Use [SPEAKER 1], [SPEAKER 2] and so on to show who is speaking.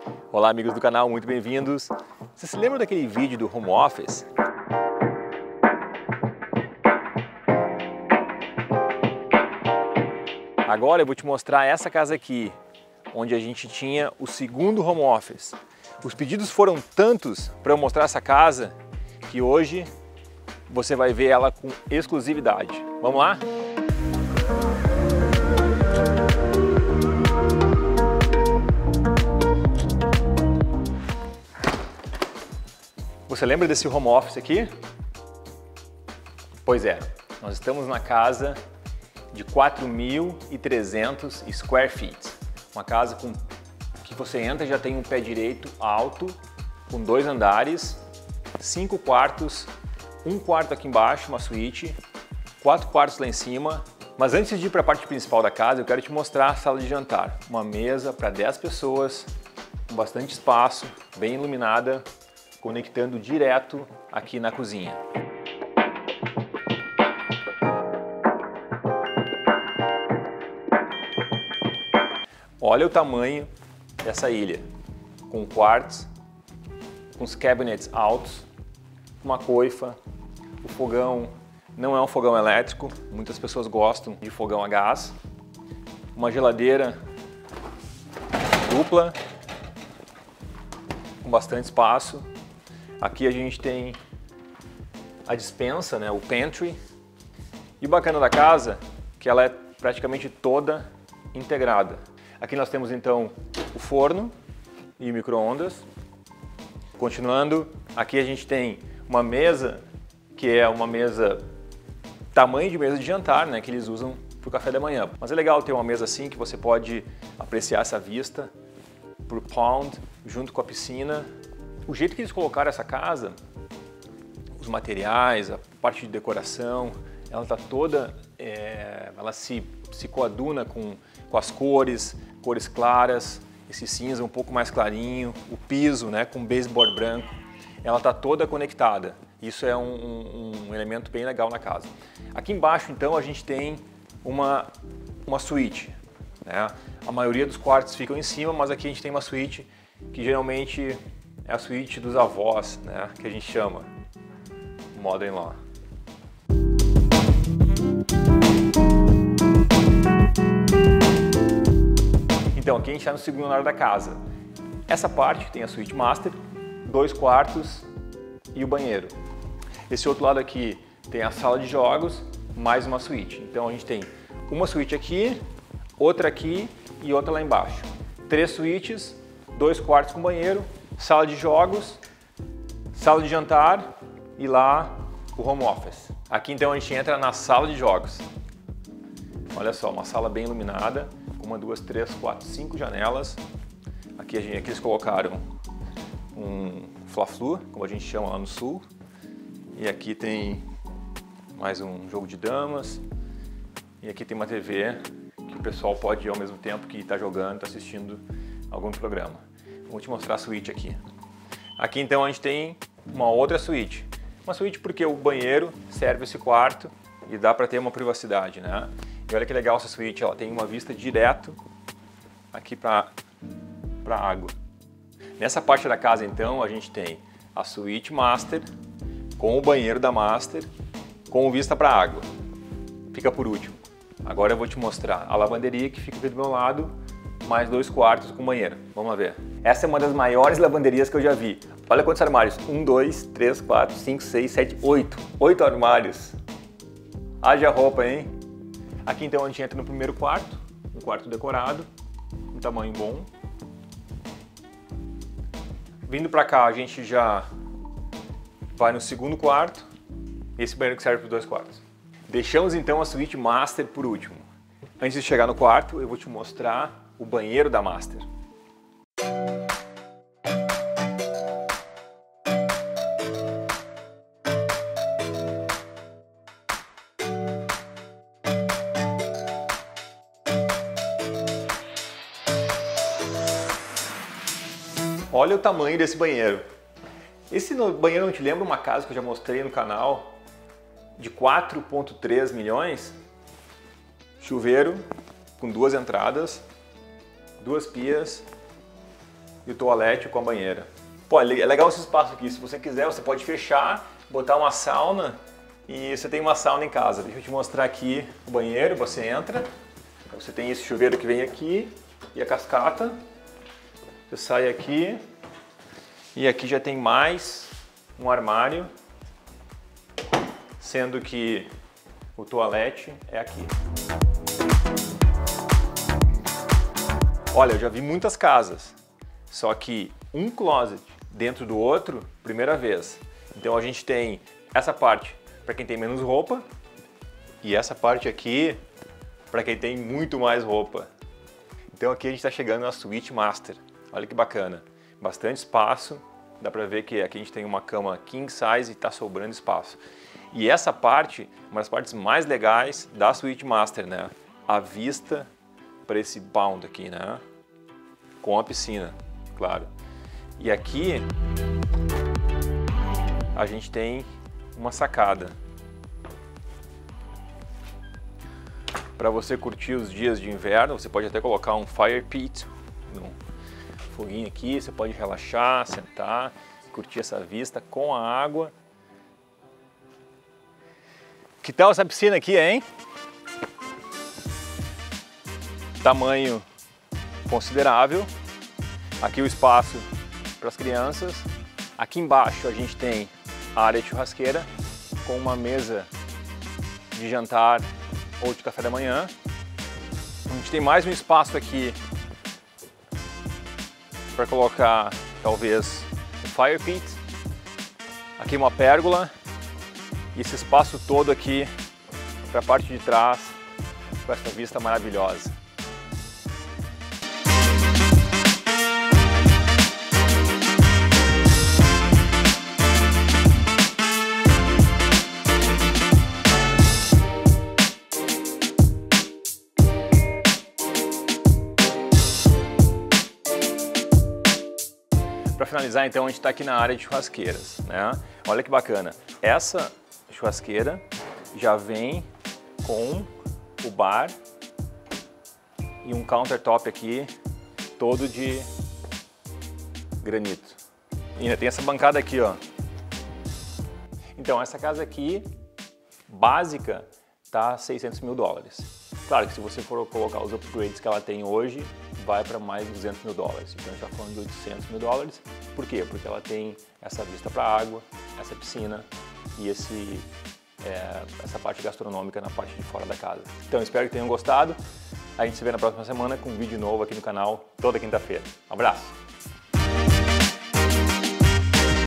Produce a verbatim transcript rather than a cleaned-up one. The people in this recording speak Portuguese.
[SPEAKER 1] Olá amigos do canal, muito bem-vindos. Você se lembra daquele vídeo do home office? Agora eu vou te mostrar essa casa aqui, onde a gente tinha o segundo home office. Os pedidos foram tantos para eu mostrar essa casa que hoje você vai ver ela com exclusividade. Vamos lá? Você lembra desse home office aqui? Pois é, nós estamos na casa de quatro mil e trezentos square feet. Uma casa com que você entra e já tem um pé direito alto, com dois andares, cinco quartos, um quarto aqui embaixo, uma suíte, quatro quartos lá em cima. Mas antes de ir para a parte principal da casa, eu quero te mostrar a sala de jantar. Uma mesa para dez pessoas, com bastante espaço, bem iluminada, conectando direto aqui na cozinha. Olha o tamanho dessa ilha, com quartos, com os cabinets altos, uma coifa, o fogão não é um fogão elétrico, muitas pessoas gostam de fogão a gás, uma geladeira dupla, com bastante espaço. Aqui a gente tem a despensa, né, o pantry. E o bacana da casa é que ela é praticamente toda integrada. Aqui nós temos então o forno e o micro-ondas. Continuando, aqui a gente tem uma mesa que é uma mesa tamanho de mesa de jantar, né, que eles usam para o café da manhã. Mas é legal ter uma mesa assim que você pode apreciar essa vista para o pond, junto com a piscina. O jeito que eles colocaram essa casa, os materiais, a parte de decoração, ela está toda, é, ela se, se coaduna com, com as cores, cores claras, esse cinza um pouco mais clarinho, o piso, né, com baseboard branco, ela está toda conectada. Isso é um, um, um elemento bem legal na casa. Aqui embaixo, então, a gente tem uma, uma suíte, né? A maioria dos quartos ficam em cima, mas aqui a gente tem uma suíte que geralmente é a suíte dos avós, né, que a gente chama mother-in-law. Então aqui a gente está no segundo andar da casa. Essa parte tem a suíte master, dois quartos e o banheiro. Esse outro lado aqui tem a sala de jogos, mais uma suíte. Então a gente tem uma suíte aqui, outra aqui e outra lá embaixo. Três suítes, dois quartos com banheiro, sala de jogos, sala de jantar e lá o home office. Aqui então a gente entra na sala de jogos. Olha só, uma sala bem iluminada, com uma, duas, três, quatro, cinco janelas. Aqui, a gente, aqui eles colocaram um fla-flu, como a gente chama lá no sul. E aqui tem mais um jogo de damas. E aqui tem uma T V que o pessoal pode ir ao mesmo tempo que está jogando, está assistindo algum programa. Vou te mostrar a suíte aqui. Aqui então a gente tem uma outra suíte. Uma suíte porque o banheiro serve esse quarto e dá para ter uma privacidade, né? E olha que legal essa suíte, ela tem uma vista direto aqui para para a água. Nessa parte da casa então a gente tem a suíte master com o banheiro da master com vista para a água. Fica por último. Agora eu vou te mostrar a lavanderia que fica aqui do meu lado, mais dois quartos com banheiro. Vamos lá ver. Essa é uma das maiores lavanderias que eu já vi. Olha quantos armários. Um, dois, três, quatro, cinco, seis, sete, oito. Oito armários. Haja roupa, hein? Aqui então a gente entra no primeiro quarto. Um quarto decorado. Um tamanho bom. Vindo pra cá a gente já vai no segundo quarto. Esse banheiro que serve para os dois quartos. Deixamos então a suíte master por último. Antes de chegar no quarto, eu vou te mostrar o banheiro da master. Olha o tamanho desse banheiro. Esse banheiro não te lembra uma casa que eu já mostrei no canal de quatro vírgula três milhões? Chuveiro com duas entradas, duas pias, e o toalete com a banheira. Pô, é legal esse espaço aqui. Se você quiser, você pode fechar, botar uma sauna e você tem uma sauna em casa. Deixa eu te mostrar aqui o banheiro. Você entra, você tem esse chuveiro que vem aqui e a cascata. Você sai aqui e aqui já tem mais um armário, sendo que o toalete é aqui. Olha, eu já vi muitas casas, só que um closet dentro do outro, primeira vez. Então a gente tem essa parte para quem tem menos roupa e essa parte aqui para quem tem muito mais roupa. Então aqui a gente está chegando na suíte master. Olha que bacana, bastante espaço. Dá para ver que aqui a gente tem uma cama king size e está sobrando espaço. E essa parte, uma das partes mais legais da suíte master, né? A vista para esse pound aqui, né? Com a piscina, claro. E aqui a gente tem uma sacada para você curtir os dias de inverno. Você pode até colocar um fire pit, um foguinho aqui. Você pode relaxar, sentar, curtir essa vista com a água. Que tal essa piscina aqui, hein? Tamanho considerável. Aqui o espaço para as crianças. Aqui embaixo a gente tem a área de churrasqueira com uma mesa de jantar ou de café da manhã. A gente tem mais um espaço aqui para colocar talvez um fire pit. Aqui uma pérgola. E esse espaço todo aqui para a parte de trás com essa vista maravilhosa. Para finalizar, então, a gente está aqui na área de churrasqueiras, né? Olha que bacana. Essa churrasqueira já vem com o bar e um countertop aqui todo de granito. E ainda tem essa bancada aqui, ó. Então, essa casa aqui, básica, tá seiscentos mil dólares. Claro que se você for colocar os upgrades que ela tem hoje, vai para mais duzentos mil dólares. Então a gente está falando de oitocentos mil dólares. Por quê? Porque ela tem essa vista para a água, essa piscina e esse, é, essa parte gastronômica na parte de fora da casa. Então espero que tenham gostado. A gente se vê na próxima semana com um vídeo novo aqui no canal, toda quinta-feira. Um abraço!